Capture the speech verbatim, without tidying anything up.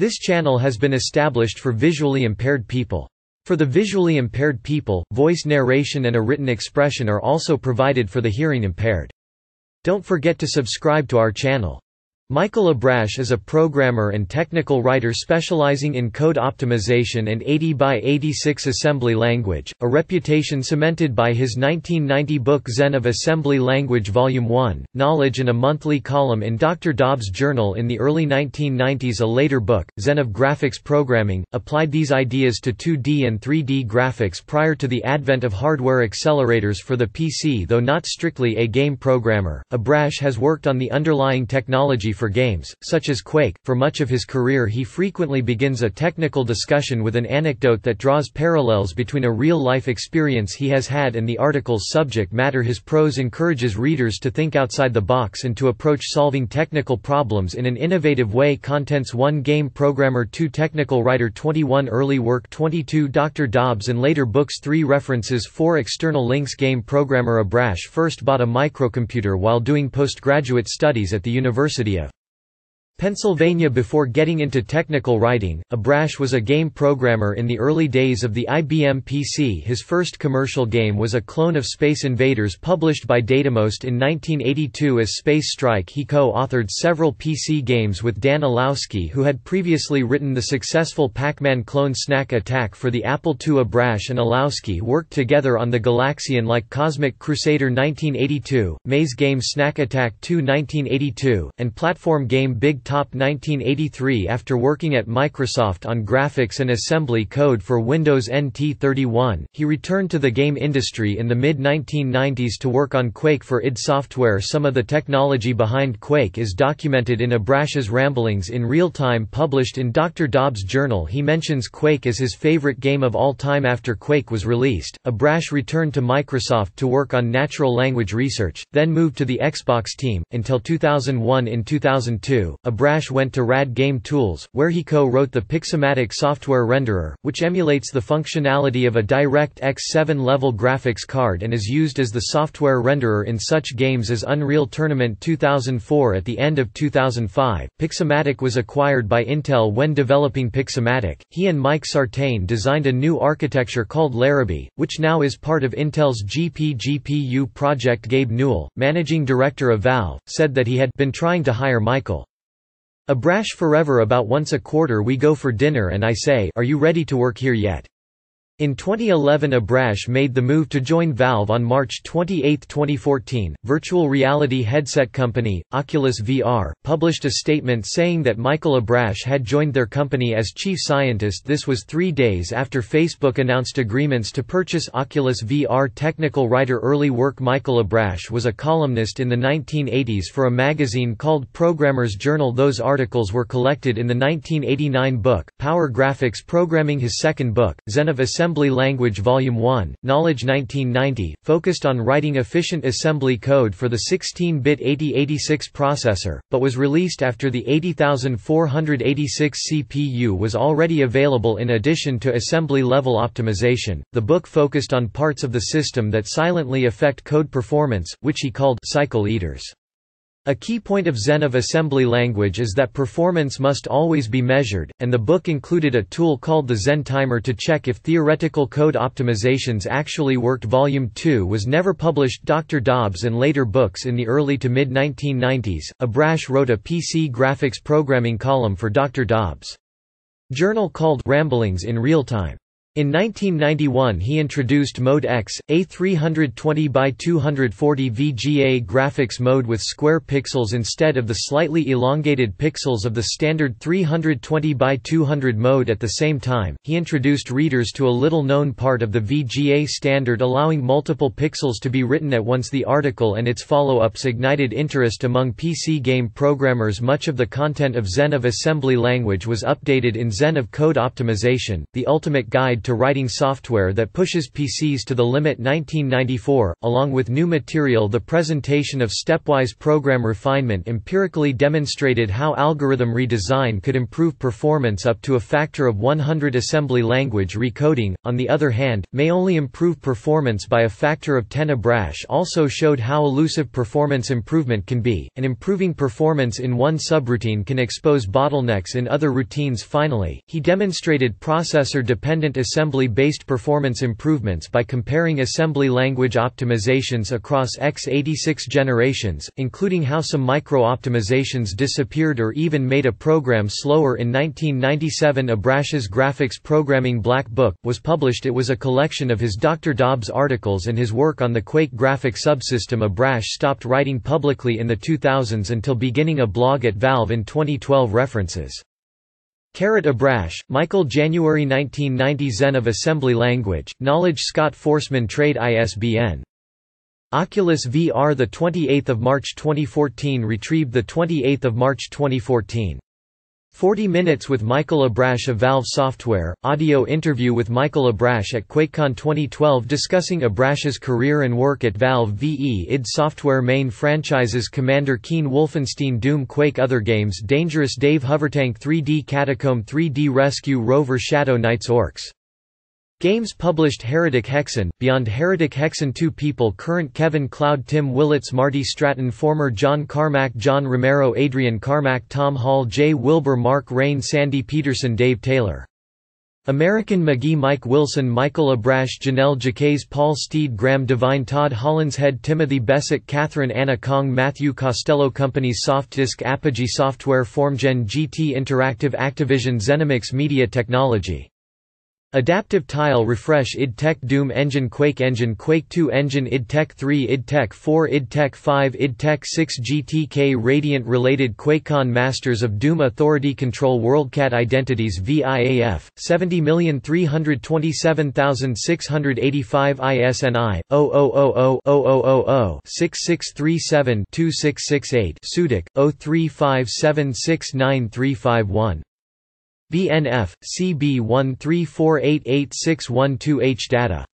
This channel has been established for visually impaired people. For the visually impaired people, voice narration and a written expression are also provided for the hearing impaired. Don't forget to subscribe to our channel. Michael Abrash is a programmer and technical writer specializing in code optimization and eighty by eighty-six assembly language, a reputation cemented by his nineteen ninety book Zen of Assembly Language Volume one, Knowledge, and a monthly column in Doctor Dobbs' Journal in the early nineteen nineties. A later book, Zen of Graphics Programming, applied these ideas to two D and three D graphics prior to the advent of hardware accelerators for the P C. Though not strictly a game programmer, Abrash has worked on the underlying technology for games, such as Quake. For much of his career he frequently begins a technical discussion with an anecdote that draws parallels between a real-life experience he has had and the article's subject matter. His prose encourages readers to think outside the box and to approach solving technical problems in an innovative way. Contents: one Game programmer, two Technical writer, twenty-one Early work, twenty-two Doctor Dobbs and later books, three References, four External links. Game programmer Abrash first bought a microcomputer while doing postgraduate studies at the University of Pennsylvania. Before getting into technical writing, Abrash was a game programmer in the early days of the I B M P C. His first commercial game was a clone of Space Invaders published by Datamost in nineteen eighty-two as Space Strike. He co-authored several P C games with Dan Ilowsky, who had previously written the successful Pac-Man clone Snack Attack for the Apple two. Abrash and Ilowsky worked together on the Galaxian-like Cosmic Crusader nineteen eighty-two, maze game Snack Attack two nineteen eighty-two, and platform game Big Top nineteen eighty-three. After working at Microsoft on graphics and assembly code for Windows N T thirty-one, he returned to the game industry in the mid nineteen nineties to work on Quake for id Software. Some of the technology behind Quake is documented in Abrash's Ramblings in Real Time, published in Doctor Dobbs' Journal. He mentions Quake as his favorite game of all time. After Quake was released, Abrash returned to Microsoft to work on natural language research, then moved to the Xbox team, until two thousand one. In two thousand two, Abrash went to Rad Game Tools, where he co-wrote the Pixomatic software renderer, which emulates the functionality of a DirectX seven level graphics card and is used as the software renderer in such games as Unreal Tournament two thousand four. At the end of two thousand five, Pixomatic was acquired by Intel. When developing Pixomatic, he and Mike Sartain designed a new architecture called Larrabee, which now is part of Intel's G P G P U project. Gabe Newell, managing director of Valve, said that he had been trying to hire Michael Abrash forever. About once a quarter we go for dinner and I say, "Are you ready to work here yet?" In twenty eleven, Abrash made the move to join Valve. On March twenty-eighth, twenty fourteen, virtual reality headset company, Oculus V R, published a statement saying that Michael Abrash had joined their company as chief scientist. This was three days after Facebook announced agreements to purchase Oculus V R. Technical writer. Early work. Michael Abrash was a columnist in the nineteen eighties for a magazine called Programmer's Journal. Those articles were collected in the nineteen eighty-nine book, Power Graphics Programming. His second book, Zen of Assembly Language Volume one, Knowledge nineteen ninety, focused on writing efficient assembly code for the sixteen bit eighty eighty-six processor, but was released after the eighty thousand four hundred eighty-six C P U was already available. In addition to assembly-level optimization, the book focused on parts of the system that silently affect code performance, which he called cycle eaters. A key point of Zen of Assembly Language is that performance must always be measured, and the book included a tool called the Zen Timer to check if theoretical code optimizations actually worked. Volume two was never published. Doctor Dobbs and later books. In the early to mid nineteen nineties, Abrash wrote a P C graphics programming column for Doctor Dobbs' Journal called Ramblings in Real Time. In nineteen ninety-one he introduced Mode X, a three twenty by two forty V G A graphics mode with square pixels instead of the slightly elongated pixels of the standard three twenty by two hundred mode. At the same time, he introduced readers to a little-known part of the V G A standard, allowing multiple pixels to be written at once. The article and its follow-ups ignited interest among P C game programmers. Much of the content of Zen of Assembly Language was updated in Zen of Code Optimization, the ultimate guide Guide to Writing Software that Pushes P Cs to the Limit nineteen ninety-four, along with new material. The presentation of stepwise program refinement empirically demonstrated how algorithm redesign could improve performance up to a factor of one hundred. Assembly language recoding, on the other hand, may only improve performance by a factor of ten. Abrash also showed how elusive performance improvement can be, and improving performance in one subroutine can expose bottlenecks in other routines. Finally, he demonstrated processor-dependent assembly-based performance improvements by comparing assembly language optimizations across x eighty-six generations, including how some micro-optimizations disappeared or even made a program slower. In nineteen ninety-seven, Abrash's Graphics Programming Black Book was published. It was a collection of his Doctor Dobbs articles and his work on the Quake graphic subsystem. Abrash stopped writing publicly in the two thousands until beginning a blog at Valve in twenty twelve. References. Abrash, Michael. January nineteen ninety. Zen of Assembly Language, Knowledge. Scott Forsman. Trade. I S B N. Oculus V R, the twenty-eighth of March twenty fourteen. Retrieved the twenty-eighth of March twenty fourteen. forty minutes with Michael Abrash of Valve Software, audio interview with Michael Abrash at QuakeCon twenty twelve discussing Abrash's career and work at Valve. V E id Software main franchises Commander Keen, Wolfenstein, Doom, Quake. Other games Dangerous Dave, Hovertank, three D Catacomb, three D Rescue, Rover, Shadow Knights, Orcs. Games published Heretic Hexen, Beyond Heretic Hexen two People Current Kevin Cloud, Tim Willits, Marty Stratton, Former John Carmack, John Romero, Adrian Carmack, Tom Hall, Jay Wilbur, Mark Rain, Sandy Peterson, Dave Taylor. American McGee, Mike Wilson, Michael Abrash, Janelle Jacques, Paul Steed, Graham Devine, Todd Hollinshead, Timothy Bessick, Catherine Anna Kong, Matthew Costello. Companies Softdisk, Apogee Software, Formgen, G T Interactive, Activision, Zenimax Media Technology. Adaptive Tile, Refresh, id Tech, Doom Engine, Quake Engine, Quake two Engine, id Tech three, id Tech four, id Tech five, id Tech six, G T K. Radiant related QuakeCon Masters of Doom, Authority Control, WorldCat Identities, V I A F, seventy million three hundred twenty-seven thousand six hundred eighty-five. I S N I, zero zero zero zero zero zero zero zero six six three seven two six six eight. SUDIC, zero three five seven six nine three five one. B N F, C B one three four eight eight six one two H. Data